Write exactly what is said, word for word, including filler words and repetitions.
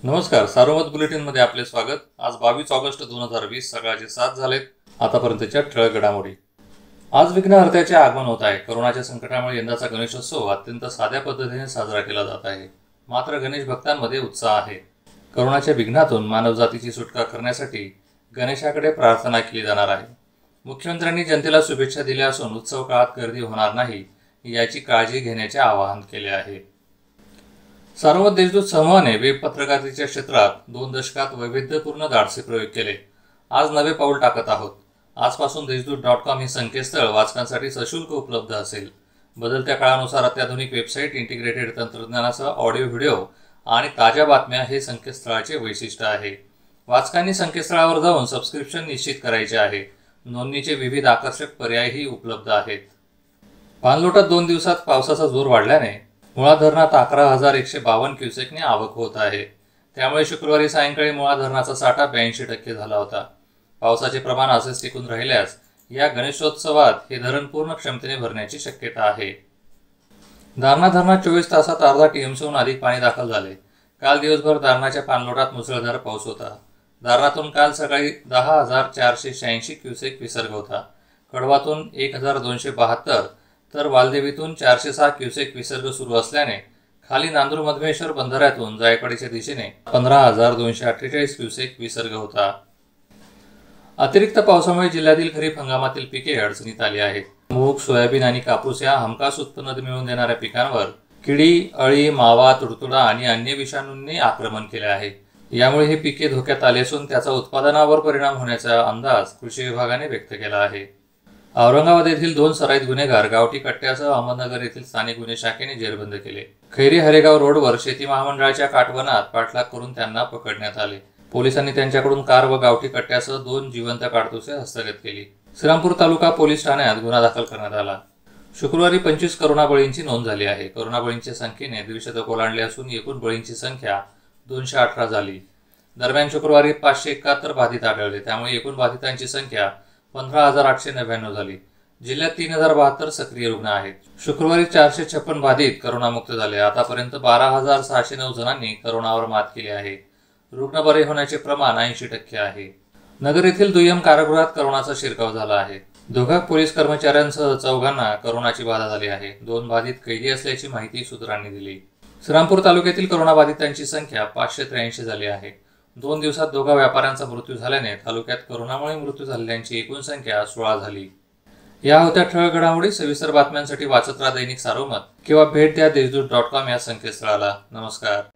नमस्कार, सार्वमत बुलेटिनमध्ये आपले स्वागत। आज बावीस ऑगस्ट दोन हजार वीस सकाळचे सात झालेत। आतापर्यंतच्या ठळक घडामोडी। आज विघ्नहर्त्याचे आगमन होत आहे। कोरोनाच्या संकटामुळे यंदाचा गणेशोत्सव अत्यंत साध्या पद्धतीने साजरा केला जात आहे, मात्र गणेश भक्तांमध्ये उत्साह आहे। कोरोनाच्या विघ्नातून मानवजातीची सुटका करण्यासाठी गणेशाकडे प्रार्थना केली जाणार आहे। मुख्यमंत्र्यांनी जनतेला शुभेच्छा दिल्या असून उत्सव काळात गर्दी होणार नाही याची काळजी घेण्याचे आवाहन केले आहे। सार्वमत देशदूत समूहाने वेब पत्रकारितेच्या क्षेत्रात दोन दशकात वैविध्यपूर्ण धाडसी प्रयोग केले। आज नवे पाऊल टाकत आहोत। आजपासून देशदूत डॉट कॉम हे संकेतस्थळ वाचकांसाठी सशुल्क उपलब्ध असेल। बदलत्या काळानुसार अत्याधुनिक वेबसाईट, इंटिग्रेटेड तंत्रज्ञानासह ऑडिओ, व्हिडिओ आणि ताज्या बातम्या हे संकेतस्थळाचे वैशिष्ट्य आहे। वाचकांनी संकेतस्थळावर जाऊन सबस्क्रिप्शन निश्चित करायचे आहे। नोंदणीचे विविध आकर्षक पर्यायही उपलब्ध आहेत। पाणलोटात दोन दिवसात पावसाचा जोर वाढल्याने मुळा धरणात अकरा हजार एकशे बावन्न क्युसेकने आवक होत आहे। त्यामुळे शुक्रवारी सायंकाळी मुळा धरणाचा साठा ब्याऐंशी टक्के झाला होता। पावसाचे प्रमाण असेच टिकून राहिल्यास या गणेशोत्सवात हे धरण पूर्ण क्षमतेने भरण्याची शक्यता आहे। दारणा धरणात चोवीस तासात अर्धा टीएमसीहून अधिक पाणी दाखल झाले। काल दिवसभर दारणाच्या पाणलोटात मुसळधार पाऊस होता। दारणातून काल सकाळी दहा हजार चारशे शहाऐंशी क्युसेक विसर्ग होता। कडवातून एक हजार दोनशे बहात्तर तर वालदेवीतून चारशे सहा क्युसेक विसर्ग सुरू असल्याने खाली नांदूर मधमेश्वर बंधाऱ्यातून जायकवाडीच्या दिशेने पंधरा हजार दोनशे अठ्ठेचाळीस क्युसेक विसर्ग होता। अतिरिक्त पावसामुळे जिल्ह्यातील खरीप हंगामातील पिके अडचणीत आली आहेत। मूग, सोयाबीन आणि कापूस या हमखास उत्पन्न मिळवून देणाऱ्या पिकांवर किडी, अळी, मावा, तुडतुडा आणि अन्य विषाणूंनी आक्रमण केले आहे। यामुळे हे पिके धोक्यात आले असून त्याचा उत्पादनावर परिणाम होण्याचा अंदाज कृषी विभागाने व्यक्त केला आहे। औरंगाबाद येथील दोन सराईत गुन्हेगार गावठी कट्ट्यासह अहमदनगर येथील स्थानिक गुन्हे शाखेने जेरबंद केले। खैरी हरेगाव रोडवर शेती महामंडळाच्या काटवनात पाठलाग करून त्यांना पकडण्यात आले। पोलिसांनी त्यांच्याकडून कार व गावठी कट्ट्यासह दोन जिवंत काडतुसे हस्तगत केली। श्रीरामपूर तालुका पोलीस ठाण्यात गुन्हा दाखल करण्यात आला। शुक्रवारी पंचवीस करोना बळींची नोंद झाली आहे। करोना बळींच्या संख्येने द्विशतक ओलांडले असून एकूण बळींची संख्या दोनशे अठरा झाली। दरम्यान शुक्रवारी पाचशे एकाहत्तर बाधित आढळले। त्यामुळे एकूण बाधितांची संख्या पंधरा हजार आठशे नव्याण्णव झाली। जिल्ह्यात तीन हजार बहात्तर सक्रिय रुग्ण आहेत। शुक्रवारी चारशे छप्पन बाधित करोनामुक्त झाले। आतापर्यंत बारा हजार सहाशे नऊ जणांनी करोनावर मात केली आहे। रुग्ण बरे होण्याचे प्रमाण ऐंशी टक्के आहे। नगर येथील दुय्यम कारागृहात करोनाचा शिरकाव झाला आहे। दोघा पोलीस कर्मचाऱ्यांसह चौघांना करोनाची बाधा झाली आहे। दोन बाधित कैदी असल्याची माहिती सूत्रांनी दिली। श्रीरामपूर तालुक्यातील करोना बाधितांची संख्या पाचशे त्र्याऐंशी झाली आहे। दोन दिवसात दोघा व्यापाऱ्यांचा मृत्यू झाल्याने तालुक्यात करोनामुळे मृत्यू झालेल्यांची एकूण संख्या सोळा झाली। या होत्या ठळक घडामोडी। सविस्तर बातम्यांसाठी वाचत राहा दैनिक सार्वमत किंवा भेट द्या देशदूत डॉट कॉम या संकेतस्थळाला। नमस्कार।